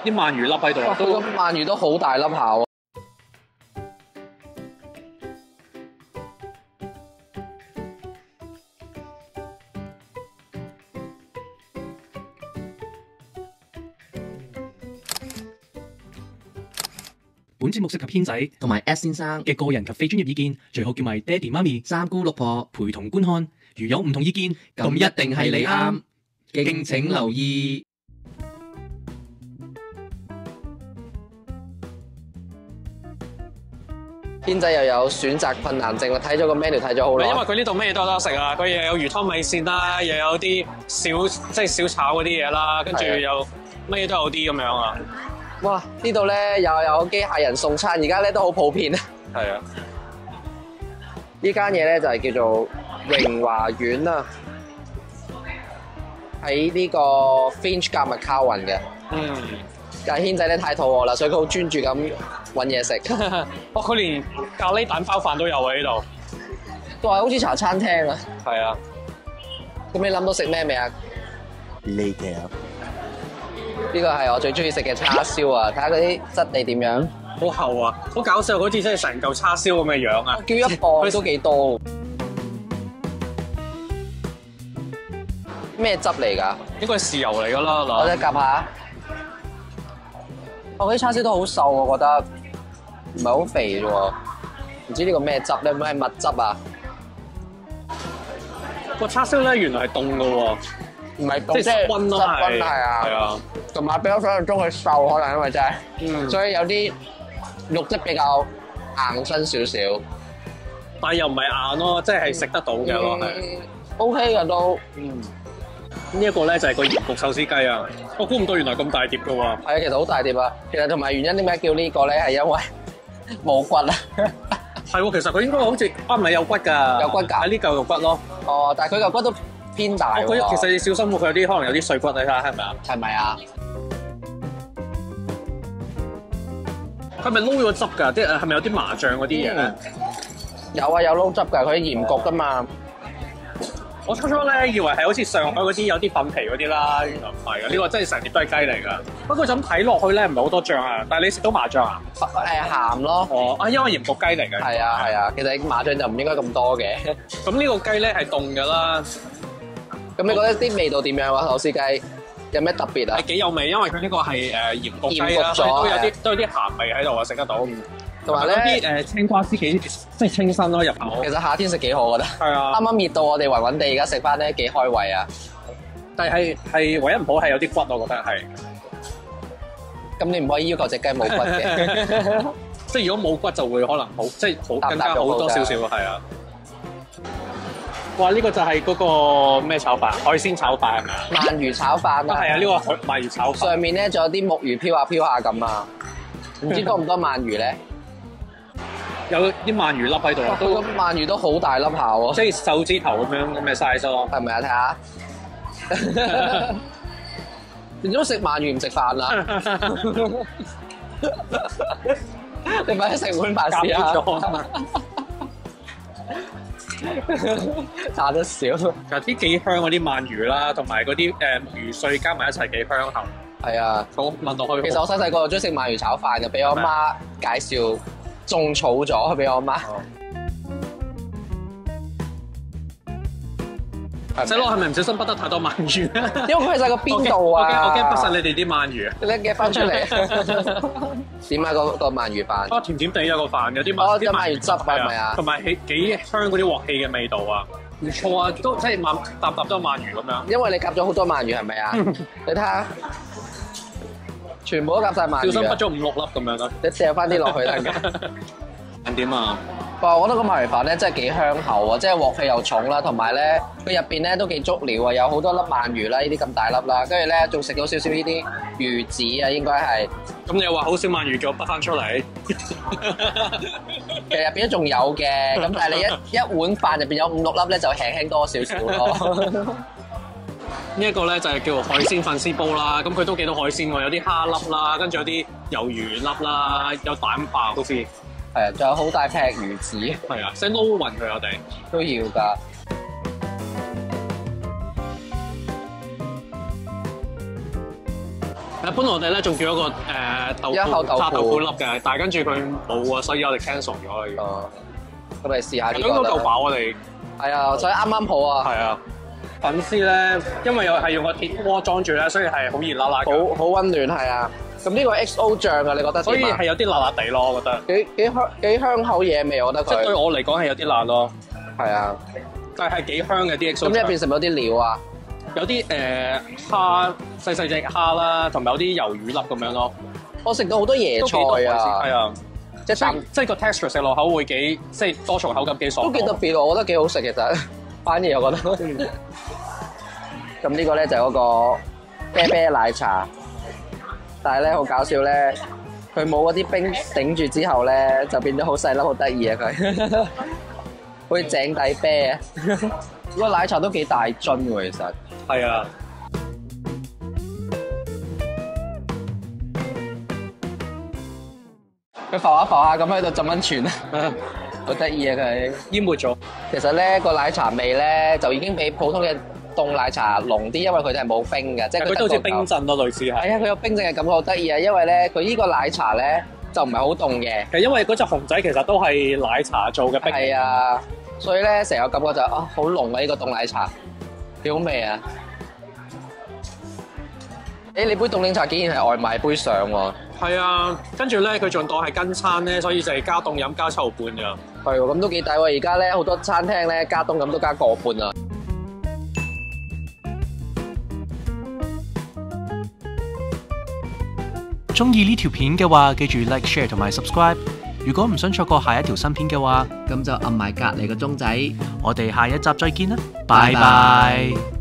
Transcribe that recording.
啲鰻魚粒喺度， 佢個鰻魚都好大粒下喎。 本節目涉及軒仔同埋 S 先生嘅個人及非專業意見，最好叫埋爹哋媽咪、 三姑六婆陪同觀看。如有唔同意見， 咁一定係你啱，敬請留意。軒仔又有選擇困難症，我睇咗個 menu 睇咗好耐。 因為佢呢度咩都有得食啊！佢又有魚湯米線啦，又有啲小炒嗰啲嘢啦，跟住又乜嘢都有啲咁樣啊！ 哇！呢度咧又有機械人送餐，而家咧都好普遍啊。 係啊， 呢間嘢咧就係叫做榮華苑啊，喺呢個 Finch 夾麥卡雲嘅。 嗯。 但係軒仔咧太肚餓啦，所以佢好專注咁揾嘢食。 哦，佢連咖喱蛋包飯都有喺呢度。 都係好似茶餐廳啊。 係啊。 咁你諗到食咩未啊？ 呢條呢個係我最中意食嘅叉燒啊！睇下嗰啲質地點樣。 好厚啊！好搞笑，好似真係成嚿叉燒咁嘅樣啊！ 叫一磅都幾多。咩汁嚟㗎？ 應該係豉油嚟㗎啦， 我哋夾下。我啲叉燒都好瘦，我覺得唔係好肥啫喎。唔知呢個咩汁咧？會唔會係蜜汁啊？ 個叉燒咧原來係凍㗎喎， 唔係凍， 即係室溫咯， 係啊。 係啊， 同埋比我想象中佢瘦，可能因為真係，所以有啲肉質比較硬身少少。 但係又唔係硬咯，即係食得到嘅咯，係。 OK 嘅都。 呢一個咧就係個鹽焗壽司雞啊！我估唔到原來咁大碟㗎喎。 係啊，其實好大碟啊！其實同埋原因點解叫呢個咧，係因為冇骨啊。 係喎，其實佢應該好似唔係有骨㗎， 有骨㗎， 係呢嚿肉骨咯。 哦，但係佢嚿骨都偏大喎。 佢其實你小心喎，佢有啲可能有啲碎骨，你睇下係咪啊？ 係咪啊？ 佢係咪撈咗汁㗎？即係咪有啲麻醬嗰啲嘢咧？ 有啊，有撈汁㗎，佢鹽焗㗎嘛。 我初初咧以為係好似上海嗰啲有啲粉皮嗰啲啦，原來唔係嘅，呢個真係成碟都係雞嚟㗎。不過就咁睇落去咧，唔係好多醬啊，但係你食到麻醬啊？ 鹹咯。 哦，啊，因為鹽焗雞嚟嘅。 係啊係啊，其實麻醬就唔應該咁多嘅。 咁呢個雞咧係凍㗎啦。 咁你覺得啲味道點樣啊？手撕雞有咩特別啊？ 係幾有味，因為佢呢個係鹽焗雞啦， 鹽焗咗所以都有啲鹹味喺度啊，食得到。 同埋咧啲青瓜絲幾即係清新咯入口。 其實夏天食幾好，我覺得。 係啊。 啱啱熱到我哋暈暈地，而家食翻咧幾開胃啊！ 但係唯一唔好係有啲骨，我覺得係。 咁你唔可以要求隻雞冇骨嘅。 即係如果冇骨就會可能好，即係好更加好多少少係啊。哇！呢個就係嗰個咩炒飯？海鮮炒飯係咪啊？ 鰻魚炒飯啊！ 係啊，呢個鰻魚炒飯。 上面咧仲有啲木魚飄下飄下咁啊！唔知多唔多鰻魚咧？ 有啲鰻魚粒喺度啊！ 佢個鰻魚都好大粒下喎， 即係手指頭咁樣咁嘅 size 咯。 係咪啊？睇下。你點解食鰻魚唔食飯啊？你快啲食碗飯試下。炸得少。 其實啲幾香嗰啲鰻魚啦，同埋嗰啲魚碎加埋一齊幾香口。 係啊， 好聞落去。 其實我細細個就中意食鰻魚炒飯嘅，俾我媽介紹種草咗俾我媽。 細佬係咪唔小心不得太多鰻魚？ 因為佢喺個邊度啊？ 我驚不實你哋啲鰻魚。 你夾翻出嚟。點啊？個鰻魚飯？ 啊，甜甜地有個飯，有啲鰻魚汁係咪啊？ 同埋幾香嗰啲鑊氣嘅味道啊！唔錯啊，都即係搭都鰻魚咁樣。 因為你夾咗好多鰻魚係咪啊？你睇下，全部都夾晒鰻魚。 小心畢咗5、6粒咁樣啦。 你掉翻啲落去得㗎。 點啊？ 哇！我覺得個鰻魚飯咧真係幾香口啊，即係鑊氣又重啦，同埋咧佢入邊咧都幾足料啊，有好多粒鰻魚啦，呢啲咁大粒啦，跟住咧仲食到少少呢啲魚子啊，應該係。 咁你又話好少鰻魚，叫我畢翻出嚟。 其實入邊都仲有嘅，咁但係你一碗飯入邊有5、6粒咧，就輕輕多少少咯。 呢一個咧就係叫做海鮮粉絲煲啦，咁佢都幾多海鮮喎，有啲蝦粒啦，跟住有啲魷魚粒啦，有蛋白好似。 係啊，仲有好大劈魚子。 係啊，想撈勻佢我哋都要㗎。 本來我哋咧仲叫咗個一口豆腐炸豆腐粒嘅，但係跟住佢冇啊，所以我哋 cancel 咗佢。 哦，咁咪試下呢應該個啦。 夠飽我哋。 係啊，所以啱啱好啊， 係啊，粉絲咧，因為又係用個鐵鍋裝住咧，所以係好熱辣辣嘅， 好溫暖係啊。咁呢個 XO 醬啊，你覺得點啊？ 所以係有啲辣辣地咯，我覺得。 幾香口嘢味，我覺得即係對佢。 我嚟講係有啲辣咯， 係啊， 但係幾香嘅啲 XO 咁入邊食唔有啲料啊？ 有啲蝦細隻蝦啦，同埋有啲魷魚粒咁樣咯， 我食到好多椰都幾多海鮮菜啊， 係啊， 即係即係個 texture 食落口會幾即係多重口感幾爽都幾特別喎，我覺得幾好食其實。反而我覺得。咁呢個咧就係嗰個啤啤奶茶，但係咧好搞笑咧，佢冇嗰啲冰頂住之後咧，就變咗好細粒，好得意啊佢，好似井底啤啊！呢個奶茶都幾大樽喎，其實。 係啊。 佢浮下浮下咁喺度浸溫泉啊，好得意啊佢。 淹沒咗。 其實咧個奶茶味咧就已經比普通嘅凍奶茶濃啲，因為佢哋係冇冰嘅，即係佢都好似冰鎮咯，類似係。 係啊，佢有冰鎮嘅感覺好得意啊，因為咧佢呢個奶茶咧就唔係好凍嘅。 其實因為嗰隻熊仔其實都係奶茶做嘅冰。 係啊，所以咧成個感覺就好濃啊！呢個凍奶茶幾好味啊！你杯凍檸茶竟然係外賣杯上喎。 係啊，跟住咧佢仲當係跟餐咧，所以就係加凍飲加7.5半㗎。 係喎，咁都幾抵喎！而家咧好多餐廳咧加凍飲都加1半啊！ 中意呢條片嘅話，記住 like、share 同埋 subscribe。如果唔想錯過下一條新片嘅話， 咁就按埋隔離個鐘仔。 我哋下一集再見啦，拜拜。